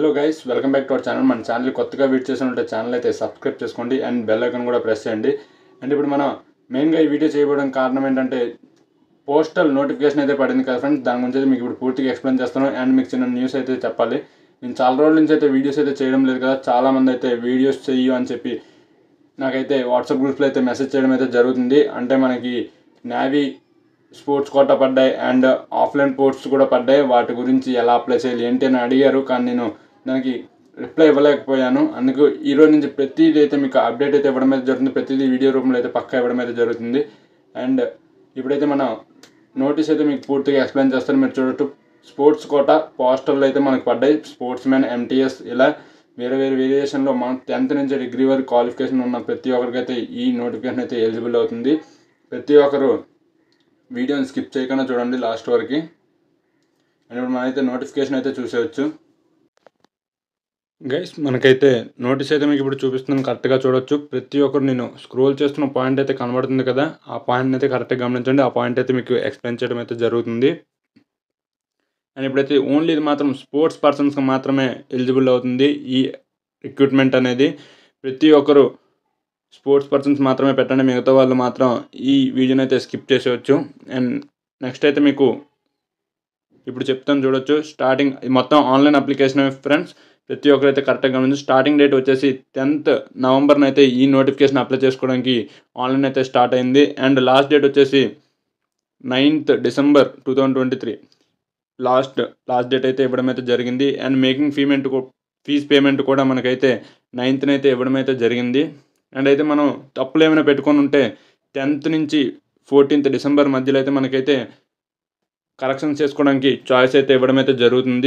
Hello guys, welcome back to our channel. మన channel కొత్తగా visit చేసినట్టు ఛానల్ అయితే సబ్స్క్రైబ్ చేసుకోండి అండ్ బెల్ ఐకాన్ కూడా ప్రెస్ చేయండి. అండ్ ఇప్పుడు మనం మెయిన్గా ఈ వీడియో చేయడానికి కారణం ఏంటంటే పోస్టల్ నోటిఫికేషన్ అయితే పడింది కదా ఫ్రెండ్స్. దాని గురించి అయితే మీకు ఇప్పుడు పూర్తిగా ఎక్స్ప్లెయిన్ చేస్తాను అండ్ మీకు చిన్న న్యూస్ అయితే చెప్పాలి. నేను చాలా రోజుల నుంచి అయితే వీడియోస్ అయితే చేయడం లేదు కదా. చాలామంది అయితే వీడియోస్ చెయ్యు అని చెప్పి నాకైతే వాట్సాప్ గ్రూప్లో అయితే మెసేజ్ చేయడం అయితే జరుగుతుంది. అంటే మనకి నేవీ స్పోర్ట్స్ కోటా పడ్డాయి అండ్ ఆఫ్లైన్ పోస్ట్స్ కూడా పడ్డాయి. వాటి గురించి ఎలా అప్లై చేయాలి ఏంటి అని అడిగారు, కానీ నేను దానికి రిప్లై ఇవ్వలేకపోయాను. అందుకు ఈరోజు నుంచి ప్రతిదీ అయితే మీకు అప్డేట్ అయితే ఇవ్వడం అయితే జరుగుతుంది. ప్రతిదీ వీడియో రూపంలో అయితే పక్కా ఇవ్వడం అయితే జరుగుతుంది. అండ్ ఇప్పుడైతే మన నోటీస్ అయితే మీకు పూర్తిగా ఎక్స్ప్లెయిన్ చేస్తాను. మీరు చూడొచ్చు, స్పోర్ట్స్ కోటా పోస్టల్లో అయితే మనకు పడ్డాయి. స్పోర్ట్స్ మ్యాన్, ఎంటీఎస్ ఇలా వేరే వేరే వేరియేషన్లో మనం 10th నుంచి డిగ్రీ వరకు క్వాలిఫికేషన్ ఉన్న ప్రతి ఒక్కరికైతే ఈ నోటిఫికేషన్ అయితే ఎలిజిబుల్ అవుతుంది. ప్రతి ఒక్కరు వీడియోని స్కిప్ చేయకుండా చూడండి లాస్ట్ వరకు. అండ్ ఇప్పుడు మనమైతే నోటిఫికేషన్ అయితే చూసేయచ్చు. గైస్, మనకైతే నోటీస్ అయితే మీకు ఇప్పుడు చూపిస్తున్నాను, కరెక్ట్గా చూడొచ్చు. ప్రతి ఒక్కరు నేను స్క్రోల్ చేస్తున్న పాయింట్ అయితే కనబడుతుంది కదా, ఆ పాయింట్ని అయితే కరెక్ట్గా గమనించండి. ఆ పాయింట్ అయితే మీకు ఎక్స్ప్లెయిన్ చేయడం అయితే జరుగుతుంది. అండ్ ఇప్పుడైతే ఓన్లీ ఇది మాత్రం స్పోర్ట్స్ పర్సన్స్కి మాత్రమే ఎలిజిబుల్ అవుతుంది ఈ రిక్రూట్మెంట్ అనేది. ప్రతి ఒక్కరు స్పోర్ట్స్ పర్సన్స్ మాత్రమే పెట్టండి, మిగతా వాళ్ళు మాత్రం ఈ వీడియోని అయితే స్కిప్ చేసేయచ్చు. అండ్ నెక్స్ట్ అయితే మీకు ఇప్పుడు చెప్తాను చూడొచ్చు. స్టార్టింగ్ మొత్తం ఆన్లైన్ అప్లికేషన్ ఫ్రెండ్స్. ప్రతి ఒక్కరైతే కరెక్ట్గా గమనించి, స్టార్టింగ్ డేట్ వచ్చేసి 10th నవంబర్న అయితే ఈ నోటిఫికేషన్ అప్లై చేసుకోవడానికి ఆన్లైన్ అయితే స్టార్ట్ అయింది. అండ్ లాస్ట్ డేట్ వచ్చేసి 9th డిసెంబర్ 2023 లాస్ట్ డేట్ అయితే ఇవ్వడం అయితే జరిగింది. అండ్ మేకింగ్ ఫీజ్ పేమెంట్ కూడా మనకైతే 9th అయితే ఇవ్వడం అయితే జరిగింది. అండ్ అయితే మనం తప్పులు ఏమైనా పెట్టుకొని ఉంటే 10th నుంచి 14th డిసెంబర్ మధ్యలో అయితే మనకైతే కరెక్షన్స్ చేసుకోవడానికి చాయిస్ అయితే ఇవ్వడం అయితే జరుగుతుంది.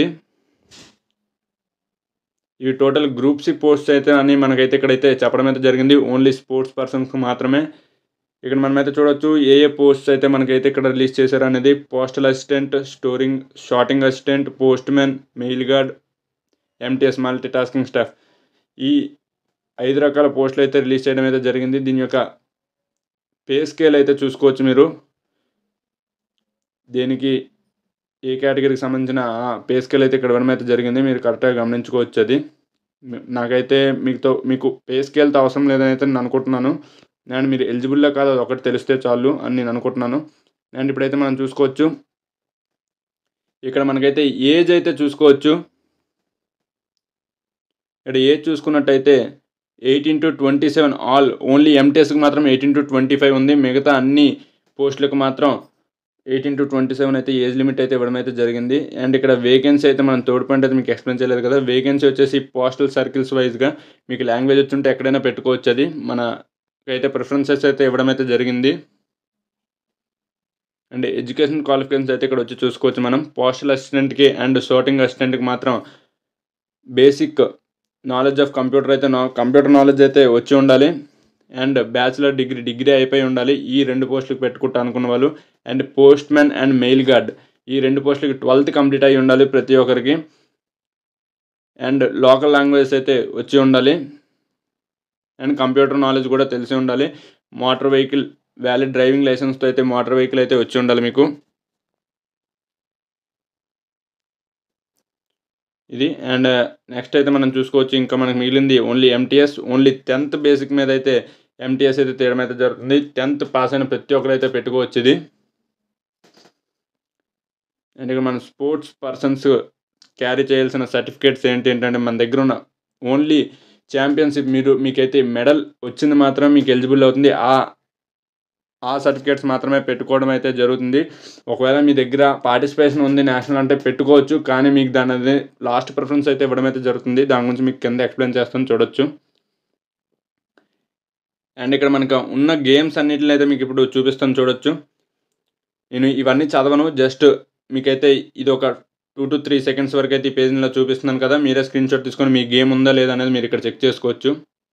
ఈ టోటల్ గ్రూప్ సి పోస్ట్ అయితే అని మనకైతే ఇక్కడైతే చెప్పడం అయితే జరిగింది. ఓన్లీ స్పోర్ట్స్ పర్సన్స్కి మాత్రమే. ఇక్కడ మనమైతే చూడొచ్చు ఏ పోస్ట్స్ అయితే మనకైతే ఇక్కడ రిలీజ్ చేశారు అనేది. Postal assistant, sorting assistant, postman, mail guard, MTS multi tasking staff, ఈ 5 రకాల పోస్టులు అయితే రిలీజ్ చేయడం అయితే జరిగింది. దీని యొక్క పే స్కేల్ అయితే చూసుకోవచ్చు మీరు. దేనికి ఏ కేటగిరీకి సంబంధించిన పే స్కేల్ అయితే ఇక్కడ ఇవ్వడం అయితే జరిగింది. మీరు కరెక్ట్గా గమనించుకోవచ్చు. అది నాకైతే మీకు పే స్కేల్తో అవసరం లేదని అయితే నేను అనుకుంటున్నాను. అండ్ మీరు ఎలిజిబుల్లో కాదు అది ఒకటి తెలిస్తే చాలు అని నేను అనుకుంటున్నాను. అండ్ ఇప్పుడైతే మనం చూసుకోవచ్చు, ఇక్కడ మనకైతే ఏజ్ అయితే చూసుకోవచ్చు. ఇక్కడ ఏజ్ చూసుకున్నట్టయితే 18 to 27 ఆల్. ఓన్లీ ఎంటీఎస్కి మాత్రం 18 to 25 ఉంది. మిగతా అన్ని పోస్టులకు మాత్రం 18 to 27 అయితే ఏజ్ లిమిట్ అయితే ఇవ్వడం అయితే జరిగింది. అండ్ ఇక్కడ వేకెన్సీ అయితే మనం థర్డ్ పాయింట్ అయితే మీకు ఎక్స్ప్లెయిన్ చేయలేదు కదా. వేకెన్సీ వచ్చేసి పోస్టల్ సర్కిల్స్ వైజ్గా మీకు లాంగ్వేజ్ వచ్చుంటే ఎక్కడైనా పెట్టుకోవచ్చు. అది మనకైతే ప్రిఫరెన్సెస్ అయితే ఇవ్వడం అయితే జరిగింది. అండ్ ఎడ్యుకేషన్ క్వాలిఫికేషన్స్ అయితే ఇక్కడ వచ్చి చూసుకోవచ్చు మనం. పోస్టల్ అసిస్టెంట్కి అండ్ షార్టింగ్ అసిస్టెంట్కి మాత్రం బేసిక్ నాలెడ్జ్ ఆఫ్ కంప్యూటర్ అయితే కంప్యూటర్ నాలెడ్జ్ అయితే వచ్చి ఉండాలి. అండ్ బ్యాచిలర్ డిగ్రీ అయిపోయి ఉండాలి. ఈ 2 పోస్టులకు పెట్టుకుంటా అనుకున్న వాళ్ళు. And postman and mail guard, ఈ 2 పోస్టులకి 12th కంప్లీట్ అయ్యి ఉండాలి ప్రతి ఒక్కరికి. అండ్ లోకల్ లాంగ్వేజ్ అయితే వచ్చి ఉండాలి. అండ్ కంప్యూటర్ నాలెడ్జ్ కూడా తెలిసి ఉండాలి. మోటార్ వెహికల్ వ్యాలిడ్ డ్రైవింగ్ లైసెన్స్తో అయితే మోటార్ వెహికల్ అయితే వచ్చి ఉండాలి మీకు. ఇది. అండ్ నెక్స్ట్ అయితే మనం చూసుకోవచ్చు, ఇంకా మనకు మిగిలింది only MTS. Only 10th basic మీద అయితే ఎంటీఎస్ అయితే తీయడం అయితే జరుగుతుంది. 10th పాస్ అయిన ప్రతి ఒక్కరు అయితే పెట్టుకోవచ్చు ఇది. అండ్ ఇక్కడ మన స్పోర్ట్స్ పర్సన్స్ క్యారీ చేయాల్సిన సర్టిఫికేట్స్ ఏంటంటే మన దగ్గర ఉన్న ఓన్లీ ఛాంపియన్షిప్, మీకైతే మెడల్ వచ్చింది మాత్రం మీకు ఎలిజిబుల్ అవుతుంది. ఆ సర్టిఫికేట్స్ మాత్రమే పెట్టుకోవడం అయితే జరుగుతుంది. ఒకవేళ మీ దగ్గర పార్టిసిపేషన్ ఉంది నేషనల్ అంటే పెట్టుకోవచ్చు, కానీ మీకు దాని అనేది లాస్ట్ ప్రిఫరెన్స్ అయితే ఇవ్వడం అయితే జరుగుతుంది. దాని గురించి మీకు కింద ఎక్స్ప్లెయిన్ చేస్తాను చూడొచ్చు. అండ్ ఇక్కడ మనకు ఉన్న గేమ్స్ అన్నిటిని అయితే మీకు ఇప్పుడు చూపిస్తాను చూడొచ్చు. నేను ఇవన్నీ చదవను, జస్ట్ మీకైతే ఇది ఒక 2 to 3 seconds వరకు అయితే ఈ పేజీలో చూపిస్తున్నాను కదా. మీరే స్క్రీన్ షాట్ తీసుకొని మీ గేమ్ ఉందా లేదా అనేది మీరు ఇక్కడ చెక్ చేసుకోవచ్చు.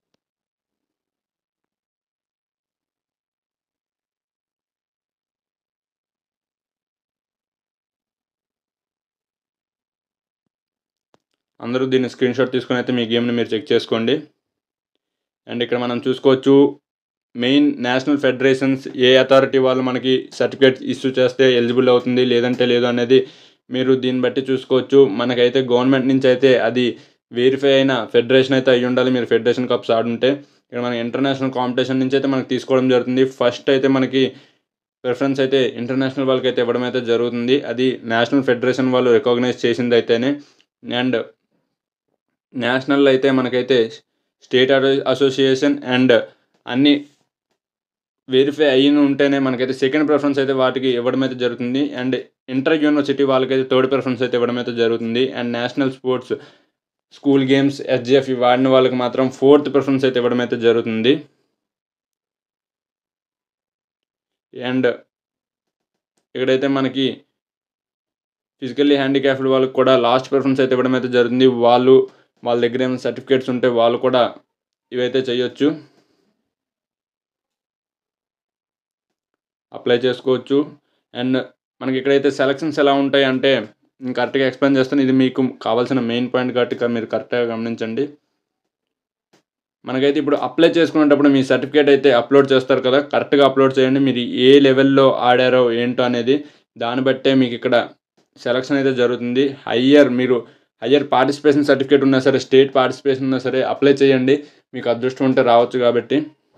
అందరూ దీన్ని స్క్రీన్ షాట్ తీసుకొని అయితే మీ గేమ్ని మీరు చెక్ చేసుకోండి. అండ్ ఇక్కడ మనం చూసుకోవచ్చు, మెయిన్ నేషనల్ ఫెడరేషన్స్ ఏ అథారిటీ వాళ్ళు మనకి సర్టిఫికేట్ ఇష్యూ చేస్తే ఎలిజిబుల్ అవుతుంది లేదంటే లేదు అనేది మీరు దీన్ని బట్టి చూసుకోవచ్చు. మనకైతే గవర్నమెంట్ నుంచి అయితే అది వెరిఫై అయిన ఫెడరేషన్ అయితే అయ్యి ఉండాలి. మీరు ఫెడరేషన్ కప్స్ ఆడుంటే. ఇక్కడ మన ఇంటర్నేషనల్ కాంపిటీషన్ నుంచి అయితే మనకు తీసుకోవడం జరుగుతుంది. ఫస్ట్ అయితే మనకి ప్రిఫరెన్స్ అయితే ఇంటర్నేషనల్ వాళ్ళకైతే ఇవ్వడం అయితే జరుగుతుంది. అది నేషనల్ ఫెడరేషన్ వాళ్ళు రికగ్నైజ్ చేసింది అయితేనే. అండ్ నేషనల్ అయితే మనకైతే స్టేట్ అసోసియేషన్ అండ్ అన్ని వెరిఫై అయిన ఉంటేనే మనకైతే సెకండ్ ప్రిఫరెన్స్ అయితే వాటికి ఇవ్వడం అయితే జరుగుతుంది. అండ్ ఇంటర్ యూనివర్సిటీ వాళ్ళకైతే థర్డ్ ప్రిఫరెన్స్ అయితే ఇవ్వడం అయితే జరుగుతుంది. And national sports school games SGF వాడిన వాళ్ళకి మాత్రం ఫోర్త్ ప్రిఫరెన్స్ అయితే ఇవ్వడం అయితే జరుగుతుంది. అండ్ ఇక్కడైతే మనకి ఫిజికల్లీ హ్యాండిక్యాప్డ్ వాళ్ళకి కూడా లాస్ట్ ప్రిఫరెన్స్ అయితే ఇవ్వడం అయితే జరుగుతుంది. వాళ్ళ దగ్గర ఏమైనా సర్టిఫికేట్స్ ఉంటే వాళ్ళు కూడా ఇవైతే చేయొచ్చు, అప్లై చేసుకోవచ్చు. అండ్ మనకి ఇక్కడైతే సెలక్షన్స్ ఎలా ఉంటాయి అంటే నేను కరెక్ట్గా ఎక్స్ప్లెయిన్ చేస్తాను. ఇది మీకు కావాల్సిన మెయిన్ పాయింట్ కాబట్టి మీరు కరెక్ట్గా గమనించండి. మనకైతే ఇప్పుడు అప్లై చేసుకునేటప్పుడు మీ సర్టిఫికేట్ అయితే అప్లోడ్ చేస్తారు కదా, కరెక్ట్గా అప్లోడ్ చేయండి. మీరు ఏ లెవెల్లో ఆడారో ఏంటో అనేది దాన్ని బట్టే మీకు ఇక్కడ సెలక్షన్ అయితే జరుగుతుంది. హయ్యర్ పార్టిసిపేషన్ సర్టిఫికేట్ ఉన్నా సరే, స్టేట్ పార్టిసిపేషన్ ఉన్నా సరే అప్లై చేయండి. మీకు అదృష్టం ఉంటే రావచ్చు కాబట్టి.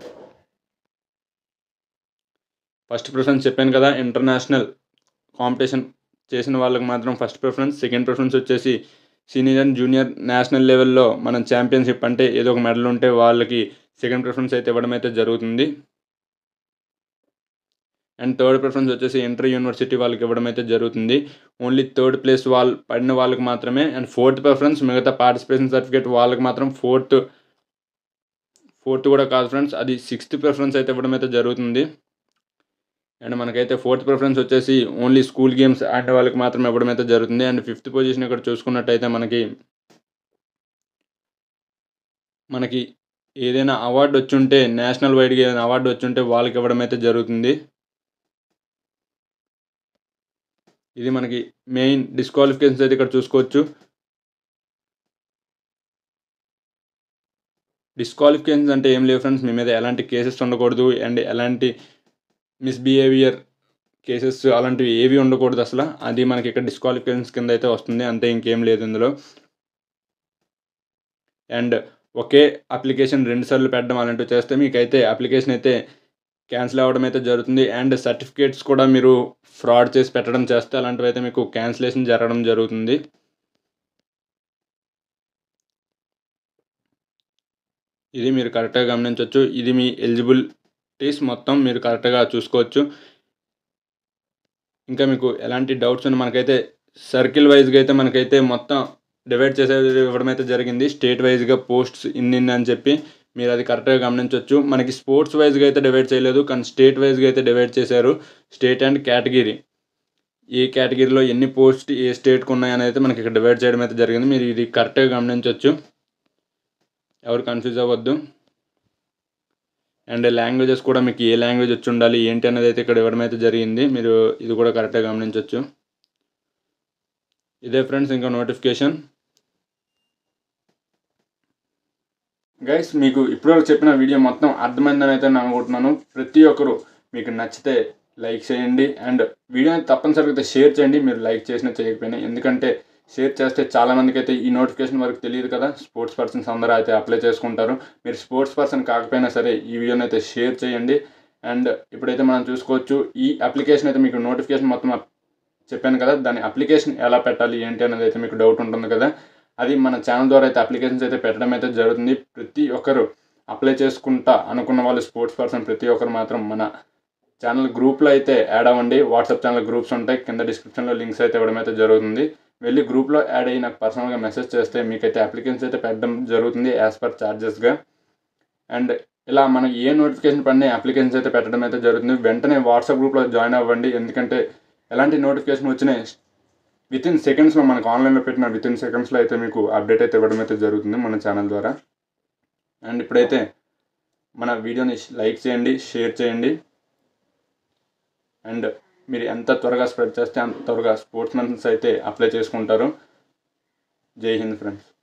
ఫస్ట్ ప్రిఫరెన్స్ చెప్పాను కదా, ఇంటర్నేషనల్ కాంపిటీషన్ చేసిన వాళ్ళకి మాత్రం ఫస్ట్ ప్రిఫరెన్స్. సెకండ్ ప్రిఫరెన్స్ వచ్చేసి సీనియర్ అండ్ జూనియర్ నేషనల్ లెవెల్లో మనం ఛాంపియన్షిప్ అంటే ఏదో ఒక మెడల్ ఉంటే వాళ్ళకి సెకండ్ ప్రిఫరెన్స్ అయితే ఇవ్వడం అయితే జరుగుతుంది. అండ్ థర్డ్ ప్రిఫరెన్స్ వచ్చేసి ఇంటర్ యూనివర్సిటీ వాళ్ళకి ఇవ్వడం అయితే జరుగుతుంది. ఓన్లీ థర్డ్ ప్లేస్ పడిన వాళ్ళకి మాత్రమే. అండ్ ఫోర్త్ ప్రిఫరెన్స్ మిగతా పార్టిసిపేషన్ సర్టిఫికేట్ వాళ్ళకి మాత్రం ఫోర్త్ కూడా కాదు ఫ్రెండ్స్, అది సిక్స్త్ ప్రిఫరెన్స్ అయితే ఇవ్వడం అయితే జరుగుతుంది. అండ్ మనకైతే ఫోర్త్ ప్రిఫరెన్స్ వచ్చేసి ఓన్లీ స్కూల్ గేమ్స్ ఆడే వాళ్ళకి మాత్రం ఇవ్వడం అయితే జరుగుతుంది. అండ్ ఫిఫ్త్ పొజిషన్ ఇక్కడ చూసుకున్నట్టయితే మనకి ఏదైనా అవార్డు వచ్చుంటే, నేషనల్ వైడ్గా ఏదైనా అవార్డు వచ్చుంటే వాళ్ళకి ఇవ్వడం అయితే జరుగుతుంది. ఇది మనకి మెయిన్ డిస్క్వాలిఫికేషన్స్ అయితే ఇక్కడ చూసుకోవచ్చు. డిస్క్వాలిఫికేషన్స్ అంటే ఏం లేవు ఫ్రెండ్స్, మీ మీద ఎలాంటి కేసెస్ ఉండకూడదు అండ్ ఎలాంటి మిస్బిహేవియర్ కేసెస్ అలాంటివి ఏవి ఉండకూడదు అసలు. అది మనకి ఇక్కడ డిస్క్వాలిఫికేషన్స్ కింద అయితే వస్తుంది, అంతే, ఇంకేం లేదు ఇందులో. అండ్ ఒకే అప్లికేషన్ 2 సార్లు పెట్టడం అలాంటివి చేస్తే మీకైతే అప్లికేషన్ అయితే క్యాన్సిల్ అవ్వడం అయితే జరుగుతుంది. అండ్ సర్టిఫికేట్స్ కూడా మీరు ఫ్రాడ్ చేసి పెట్టడం చేస్తే అలాంటివి అయితే మీకు క్యాన్సిలేషన్ జరగడం జరుగుతుంది. ఇది మీరు కరెక్ట్గా గమనించవచ్చు. ఇది మీ ఎలిజిబిలిటీస్ మొత్తం మీరు కరెక్ట్గా చూసుకోవచ్చు. ఇంకా మీకు ఎలాంటి డౌట్స్ ఉన్నా మనకైతే సర్కిల్ వైజ్గా అయితే మనకైతే మొత్తం డివైడ్ చేసేది ఇవ్వడం అయితే జరిగింది. స్టేట్ వైజ్గా పోస్ట్స్ ఇన్ని అని చెప్పి మీరు అది కరెక్ట్గా గమనించవచ్చు. మనకి స్పోర్ట్స్ వైజ్గా అయితే డివైడ్ చేయలేదు, కానీ స్టేట్ వైజ్గా అయితే డివైడ్ చేశారు. స్టేట్ అండ్ కేటగిరీ, ఏ కేటగిరీలో ఎన్ని పోస్ట్ ఏ స్టేట్కి ఉన్నాయని అయితే మనకి ఇక్కడ డివైడ్ చేయడం అయితే జరిగింది. మీరు ఇది కరెక్ట్గా గమనించవచ్చు, ఎవరు కన్ఫ్యూజ్ అవ్వద్దు. అండ్ లాంగ్వేజెస్ కూడా మీకు ఏ లాంగ్వేజ్ వచ్చి ఉండాలి ఏంటి అనేది అయితే ఇక్కడ ఇవ్వడం అయితే జరిగింది. మీరు ఇది కూడా కరెక్ట్గా గమనించవచ్చు. ఇదే ఫ్రెండ్స్ ఇంకా నోటిఫికేషన్. గైస్, మీకు ఇప్పటివరకు చెప్పిన వీడియో మొత్తం అర్థమైందని అయితే నేను అనుకుంటున్నాను. ప్రతి ఒక్కరు మీకు నచ్చితే లైక్ చేయండి అండ్ వీడియోని తప్పనిసరిగా అయితే షేర్ చేయండి, మీరు లైక్ చేసినా చేయకపోయినా. ఎందుకంటే షేర్ చేస్తే చాలామందికి అయితే ఈ నోటిఫికేషన్ వరకు తెలియదు కదా. స్పోర్ట్స్ పర్సన్స్ అందరూ అయితే అప్లై చేసుకుంటారు. మీరు స్పోర్ట్స్ పర్సన్ కాకపోయినా సరే ఈ వీడియోని అయితే షేర్ చేయండి. అండ్ ఇప్పుడైతే మనం చూసుకోవచ్చు, ఈ అప్లికేషన్ అయితే మీకు నోటిఫికేషన్ మొత్తం చెప్పాను కదా, దాని అప్లికేషన్ ఎలా పెట్టాలి ఏంటి అనేది అయితే మీకు డౌట్ ఉంటుంది కదా. అది మన ఛానల్ ద్వారా అయితే అప్లికేషన్స్ అయితే పెట్టడం అయితే జరుగుతుంది. ప్రతి ఒక్కరు అప్లై చేసుకుంటా అనుకున్న వాళ్ళు స్పోర్ట్స్ పర్సన్ ప్రతి ఒక్కరు మాత్రం మన ఛానల్ గ్రూప్లో అయితే యాడ్ అవ్వండి. వాట్సాప్ ఛానల్ గ్రూప్స్ ఉంటాయి, కింద డిస్క్రిప్షన్లో లింక్స్ అయితే ఇవ్వడం అయితే జరుగుతుంది. వెళ్ళి గ్రూప్లో యాడ్ అయ్యి నాకు పర్సనల్గా మెసేజ్ చేస్తే మీకైతే అప్లికేషన్స్ అయితే పెట్టడం జరుగుతుంది యాజ్ పర్ ఛార్జెస్గా. అండ్ ఇలా మనకి ఏ నోటిఫికేషన్ పడినా అప్లికేషన్స్ అయితే పెట్టడం అయితే జరుగుతుంది. వెంటనే వాట్సాప్ గ్రూప్లో జాయిన్ అవ్వండి, ఎందుకంటే ఎలాంటి నోటిఫికేషన్ వచ్చినాయి వితిన్ సెకండ్స్లో మనకు ఆన్లైన్లో పెట్టిన వితిన్ సెకండ్స్లో అయితే మీకు అప్డేట్ అయితే ఇవ్వడం అయితే జరుగుతుంది మన ఛానల్ ద్వారా. అండ్ ఇప్పుడైతే మన వీడియోని లైక్ చేయండి, షేర్ చేయండి. అండ్ మీరు ఎంత త్వరగా స్ప్రెడ్ చేస్తే అంత త్వరగా స్పోర్ట్స్ మెన్స్ అయితే అప్లై చేసుకుంటారు. జై హింద్ ఫ్రెండ్స్.